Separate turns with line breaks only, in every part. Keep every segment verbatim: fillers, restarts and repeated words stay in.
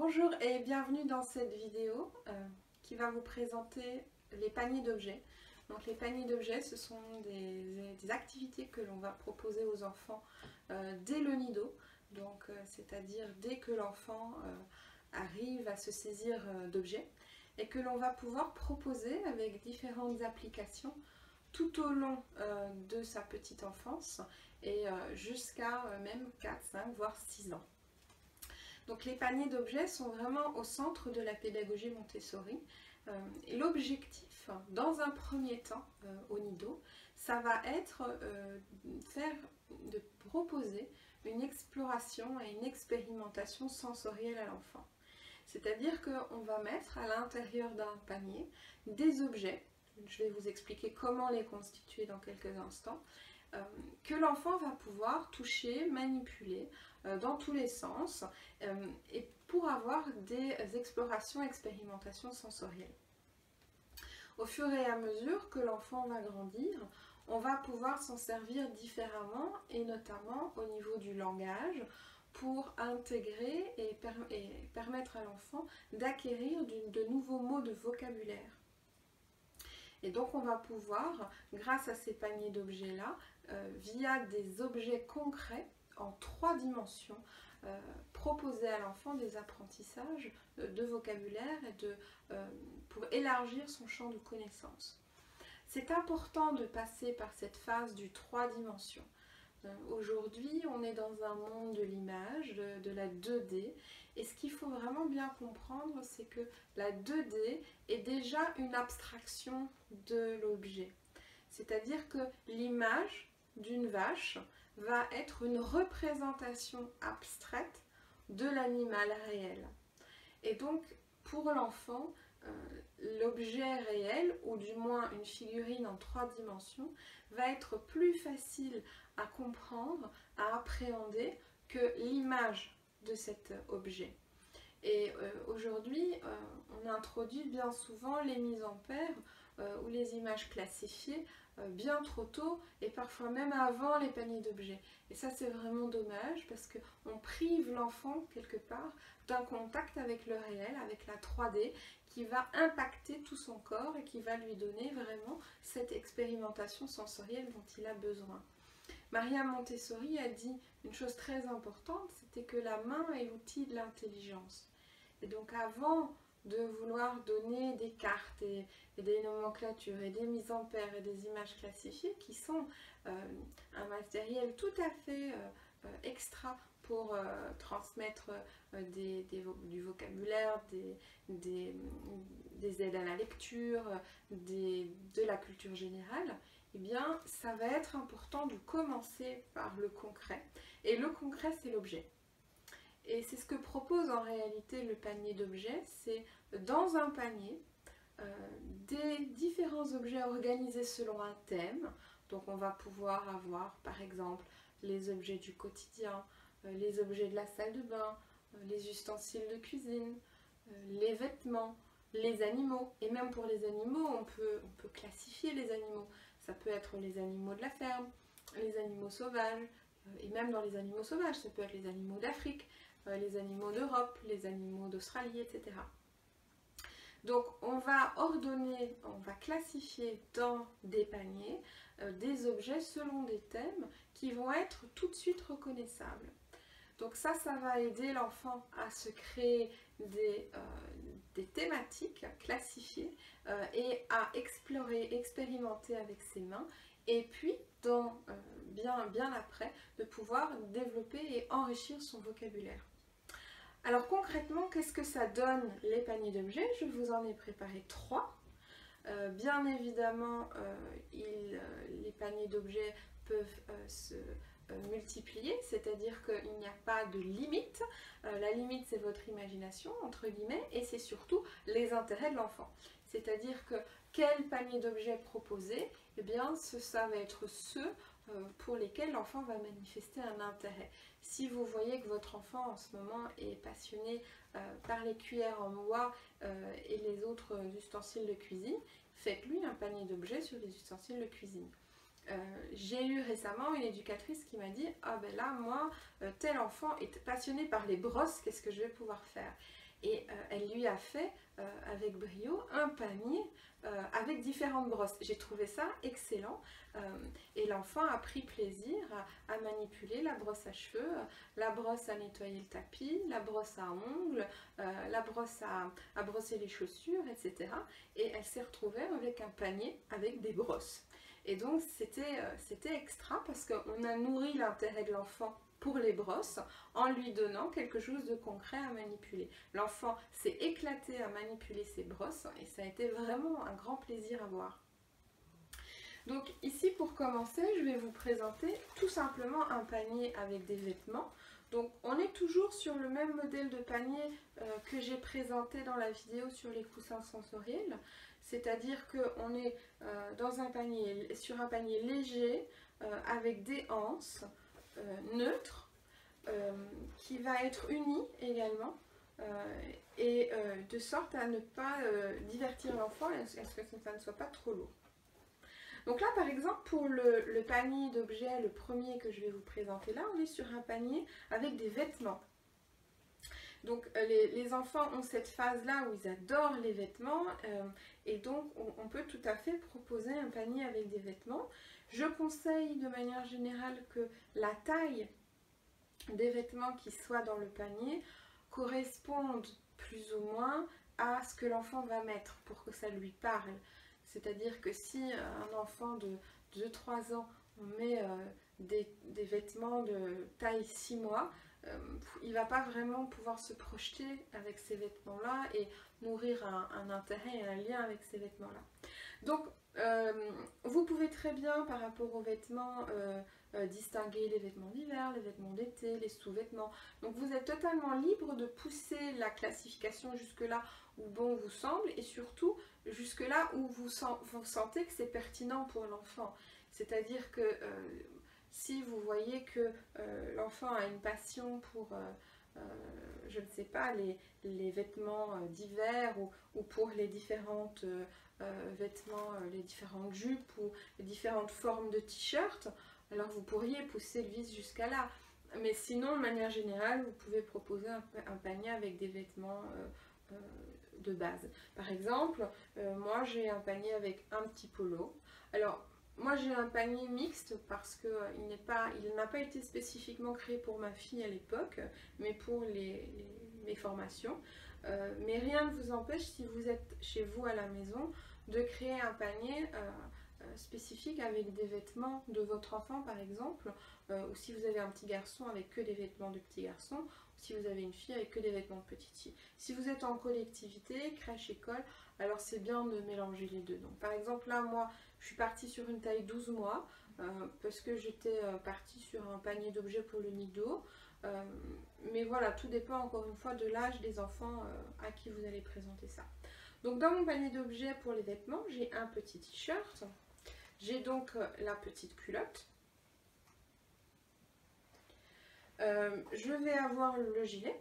Bonjour et bienvenue dans cette vidéo euh, qui va vous présenter les paniers d'objets. Donc les paniers d'objets, ce sont des, des activités que l'on va proposer aux enfants euh, dès le nido, donc euh, c'est-à-dire dès que l'enfant euh, arrive à se saisir euh, d'objets, et que l'on va pouvoir proposer avec différentes applications tout au long euh, de sa petite enfance et euh, jusqu'à euh, même quatre, cinq, voire six ans. Donc les paniers d'objets sont vraiment au centre de la pédagogie Montessori. Euh, et l'objectif, dans un premier temps, euh, au nido, ça va être euh, faire, de proposer une exploration et une expérimentation sensorielle à l'enfant. C'est-à-dire qu'on va mettre à l'intérieur d'un panier des objets, je vais vous expliquer comment les constituer dans quelques instants, euh, que l'enfant va pouvoir toucher, manipuler euh, dans tous les sens euh, et pour avoir des explorations, expérimentations sensorielles. Au fur et à mesure que l'enfant va grandir, on va pouvoir s'en servir différemment et notamment au niveau du langage pour intégrer et, per et permettre à l'enfant d'acquérir de nouveaux mots de vocabulaire. Et donc on va pouvoir, grâce à ces paniers d'objets-là, euh, via des objets concrets en trois dimensions, euh, proposer à l'enfant des apprentissages de, de vocabulaire et de, euh, pour élargir son champ de connaissances. C'est important de passer par cette phase du trois dimensions. Aujourd'hui, on est dans un monde de l'image, de, de la deux D, et ce qu'il faut vraiment bien comprendre, c'est que la deux D est déjà une abstraction de l'objet. C'est-à-dire que l'image d'une vache va être une représentation abstraite de l'animal réel. Et donc, pour l'enfant, euh, l'objet réel, ou du moins une figurine en trois dimensions, va être plus facile à comprendre, à appréhender que l'image de cet objet. Et euh, aujourd'hui, euh, on introduit bien souvent les mises en paire euh, ou les images classifiées euh, bien trop tôt et parfois même avant les paniers d'objets. Et ça, c'est vraiment dommage parce qu'on prive l'enfant quelque part d'un contact avec le réel, avec la trois D, qui va impacter tout son corps et qui va lui donner vraiment cette expérimentation sensorielle dont il a besoin. Maria Montessori a dit une chose très importante, c'était que la main est l'outil de l'intelligence. Et donc avant de vouloir donner des cartes et, et des nomenclatures et des mises en paire et des images classifiées qui sont euh, un matériel tout à fait euh, euh, extra pour euh, transmettre euh, des, des, du vocabulaire, des, des, des aides à la lecture, des, de la culture générale, eh bien, ça va être important de commencer par le concret. Et le concret, c'est l'objet. Et c'est ce que propose en réalité le panier d'objets. C'est dans un panier euh, des différents objets organisés selon un thème. Donc on va pouvoir avoir par exemple les objets du quotidien, euh, les objets de la salle de bain, euh, les ustensiles de cuisine, euh, les vêtements, les animaux. Et même pour les animaux, on peut, on peut classifier les animaux. Ça peut être les animaux de la ferme, les animaux sauvages, et même dans les animaux sauvages, ça peut être les animaux d'Afrique, les animaux d'Europe, les animaux d'Australie, et cetera. Donc on va ordonner, on va classifier dans des paniers euh, des objets selon des thèmes qui vont être tout de suite reconnaissables. Donc ça, ça va aider l'enfant à se créer des, euh, des thématiques classifiées euh, et à explorer, expérimenter avec ses mains. Et puis, dans, euh, bien, bien après, de pouvoir développer et enrichir son vocabulaire. Alors concrètement, qu'est-ce que ça donne les paniers d'objets? Je vous en ai préparé trois. Euh, bien évidemment, euh, il, euh, les paniers d'objets peuvent euh, se euh, multiplier, c'est-à-dire qu'il n'y a pas de limite. Euh, la limite, c'est votre imagination, entre guillemets, et c'est surtout les intérêts de l'enfant. C'est-à-dire que quel panier d'objets proposer, eh bien, ce, ça va être ceux euh, pour lesquels l'enfant va manifester un intérêt. Si vous voyez que votre enfant en ce moment est passionné euh, par les cuillères en bois euh, et les autres ustensiles de cuisine, faites-lui un panier d'objets sur les ustensiles de cuisine. Euh, j'ai eu récemment une éducatrice qui m'a dit « Ah ben là, moi, euh, tel enfant est passionné par les brosses, qu'est-ce que je vais pouvoir faire ?» Et euh, elle lui a fait, euh, avec brio, un panier euh, avec différentes brosses. J'ai trouvé ça excellent. Euh, et l'enfant a pris plaisir à, à manipuler la brosse à cheveux, la brosse à nettoyer le tapis, la brosse à ongles, euh, la brosse à, à brosser les chaussures, et cetera. Et elle s'est retrouvée avec un panier avec des brosses. Et donc c'était euh, c'était extra parce qu'on a nourri l'intérêt de l'enfant pour les brosses en lui donnant quelque chose de concret à manipuler. L'enfant s'est éclaté à manipuler ses brosses et ça a été vraiment un grand plaisir à voir. Donc ici pour commencer, je vais vous présenter tout simplement un panier avec des vêtements. Donc on est toujours sur le même modèle de panier euh, que j'ai présenté dans la vidéo sur les coussins sensoriels. C'est-à-dire qu'on est euh, dans un panier, sur un panier léger euh, avec des anses euh, neutres euh, qui va être uni également euh, et euh, de sorte à ne pas euh, divertir l'enfant et à ce que ça ne soit pas trop lourd. Donc là par exemple pour le, le panier d'objets, le premier que je vais vous présenter là, on est sur un panier avec des vêtements. Donc les, les enfants ont cette phase là où ils adorent les vêtements euh, et donc on, on peut tout à fait proposer un panier avec des vêtements. Je conseille de manière générale que la taille des vêtements qui soient dans le panier correspondent plus ou moins à ce que l'enfant va mettre pour que ça lui parle. C'est-à-dire que si un enfant de deux trois ans on met euh, des, des vêtements de taille six mois, euh, il ne va pas vraiment pouvoir se projeter avec ces vêtements-là et nourrir un, un intérêt et un lien avec ces vêtements-là. Donc, euh, vous pouvez très bien, par rapport aux vêtements, euh, euh, distinguer les vêtements d'hiver, les vêtements d'été, les sous-vêtements. Donc, vous êtes totalement libre de pousser la classification jusque-là où bon vous semble et surtout jusque-là où vous, sent, vous sentez que c'est pertinent pour l'enfant. C'est-à-dire que euh, si vous voyez que euh, l'enfant a une passion pour, euh, euh, je ne sais pas, les, les vêtements euh, d'hiver ou, ou pour les différentes euh, euh, vêtements, euh, les différentes jupes ou les différentes formes de t-shirts, alors vous pourriez pousser le vis jusqu'à là. Mais sinon, de manière générale, vous pouvez proposer un, un panier avec des vêtements euh, euh, de base. Par exemple, euh, moi j'ai un panier avec un petit polo. Alors, moi j'ai un panier mixte parce qu'il euh, n'est pas, il n'a pas été spécifiquement créé pour ma fille à l'époque, mais pour les, les, mes formations. Euh, mais rien ne vous empêche, si vous êtes chez vous à la maison, de créer un panier euh, euh, spécifique avec des vêtements de votre enfant par exemple, euh, ou si vous avez un petit garçon avec que des vêtements de petit garçon, ou si vous avez une fille avec que des vêtements de petite fille. Si vous êtes en collectivité, crèche, école, alors c'est bien de mélanger les deux. Donc par exemple là, moi, je suis partie sur une taille douze mois, euh, parce que j'étais euh, partie sur un panier d'objets pour le nido. Euh, mais voilà, tout dépend encore une fois de l'âge des enfants euh, à qui vous allez présenter ça. Donc dans mon panier d'objets pour les vêtements, j'ai un petit t-shirt, j'ai donc euh, la petite culotte, euh, je vais avoir le gilet,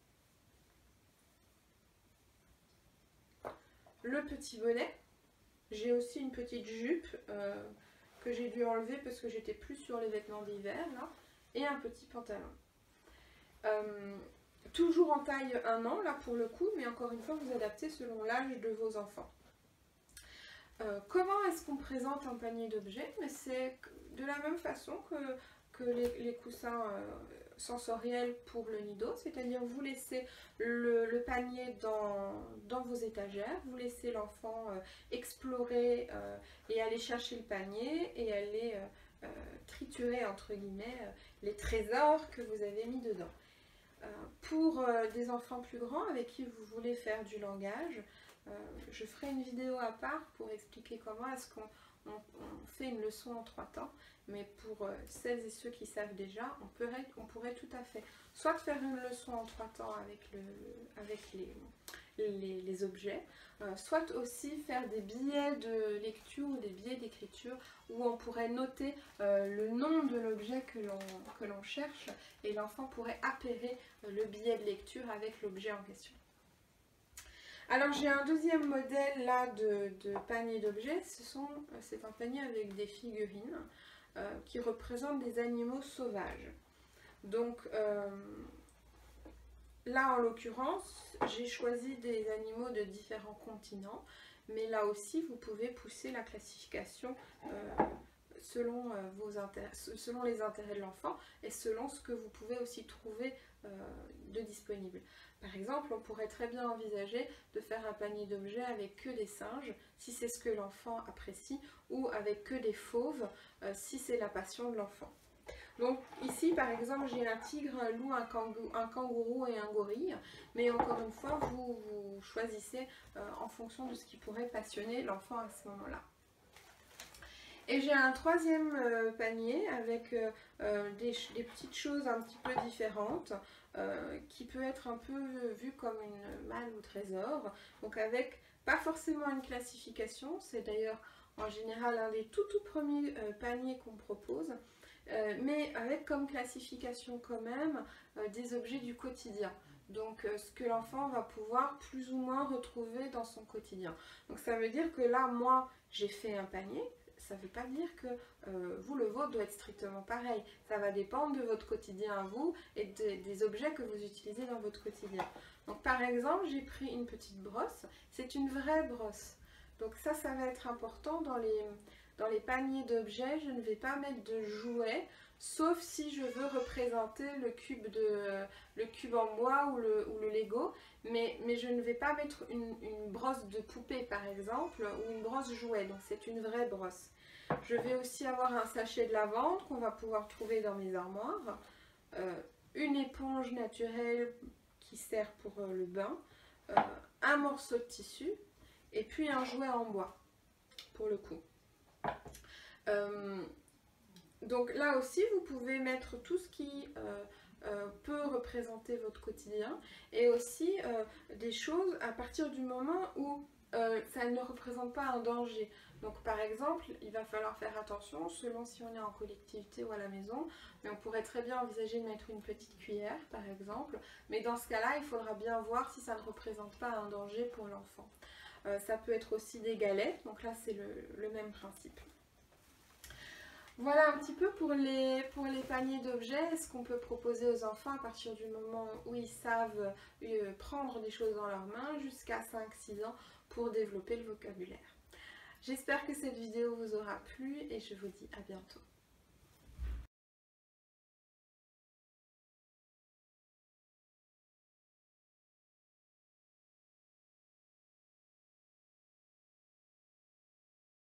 le petit bonnet, j'ai aussi une petite jupe euh, que j'ai dû enlever parce que j'étais plus sur les vêtements d'hiver là, et un petit pantalon. Euh, toujours en taille un an là pour le coup, mais encore une fois vous adaptez selon l'âge de vos enfants. Euh, comment est-ce qu'on présente un panier d'objets? Mais c'est de la même façon que, que les, les coussins euh, sensoriels pour le nido, c'est-à-dire vous laissez le, le panier dans, dans vos étagères, vous laissez l'enfant euh, explorer euh, et aller chercher le panier et aller euh, euh, triturer entre guillemets euh, les trésors que vous avez mis dedans. Euh, pour euh, des enfants plus grands avec qui vous voulez faire du langage, euh, je ferai une vidéo à part pour expliquer comment est-ce qu'on on, on fait une leçon en trois temps. Mais pour euh, celles et ceux qui savent déjà, on pourrait, on pourrait tout à fait soit faire une leçon en trois temps avec, le, avec les, les, les objets, euh, soit aussi faire des billets de lecture ou des billets d'écriture où on pourrait noter euh, le nom de l'objet que l'on que l'on cherche et l'enfant pourrait appairer euh, le billet de lecture avec l'objet en question. Alors j'ai un deuxième modèle là de, de panier d'objets, c'est un panier avec des figurines euh, qui représentent des animaux sauvages. Donc euh, là en l'occurrence, j'ai choisi des animaux de différents continents, mais là aussi vous pouvez pousser la classification euh, selon, euh, vos intérêts, selon les intérêts de l'enfant et selon ce que vous pouvez aussi trouver euh, de disponible. Par exemple, on pourrait très bien envisager de faire un panier d'objets avec que des singes, si c'est ce que l'enfant apprécie, ou avec que des fauves, euh, si c'est la passion de l'enfant. Donc ici, par exemple, j'ai un tigre, un loup, un kangourou, un kangourou et un gorille, mais encore une fois, vous, vous choisissez euh, en fonction de ce qui pourrait passionner l'enfant à ce moment-là. Et j'ai un troisième euh, panier avec euh, euh, des, des petites choses un petit peu différentes euh, qui peut être un peu vu comme une malle ou trésor. Donc avec pas forcément une classification, c'est d'ailleurs en général un des tout tout premiers euh, paniers qu'on propose, euh, mais avec comme classification quand même euh, des objets du quotidien. Donc euh, ce que l'enfant va pouvoir plus ou moins retrouver dans son quotidien. Donc ça veut dire que là, moi, j'ai fait un panier. Ça ne veut pas dire que euh, vous, le vôtre, doit être strictement pareil. Ça va dépendre de votre quotidien à vous et de, des objets que vous utilisez dans votre quotidien. Donc par exemple, j'ai pris une petite brosse. C'est une vraie brosse. Donc ça, ça va être important dans les, dans les paniers d'objets. Je ne vais pas mettre de jouets, sauf si je veux représenter le cube, de, le cube en bois ou le, ou le Lego. Mais, mais je ne vais pas mettre une, une brosse de poupée par exemple, ou une brosse jouet. Donc c'est une vraie brosse. Je vais aussi avoir un sachet de lavande qu'on va pouvoir trouver dans mes armoires, euh, une éponge naturelle qui sert pour euh, le bain, euh, un morceau de tissu et puis un jouet en bois pour le coup. Euh, donc là aussi vous pouvez mettre tout ce qui euh, euh, peut représenter votre quotidien et aussi euh, des choses à partir du moment où euh, ça ne représente pas un danger. Donc par exemple, il va falloir faire attention selon si on est en collectivité ou à la maison, mais on pourrait très bien envisager de mettre une petite cuillère par exemple, mais dans ce cas-là, il faudra bien voir si ça ne représente pas un danger pour l'enfant. Euh, ça peut être aussi des galettes, donc là c'est le, le même principe. Voilà un petit peu pour les, pour les paniers d'objets, ce qu'on peut proposer aux enfants à partir du moment où ils savent euh, prendre des choses dans leurs mains jusqu'à cinq six ans pour développer le vocabulaire. J'espère que cette vidéo vous aura plu et je vous dis à bientôt.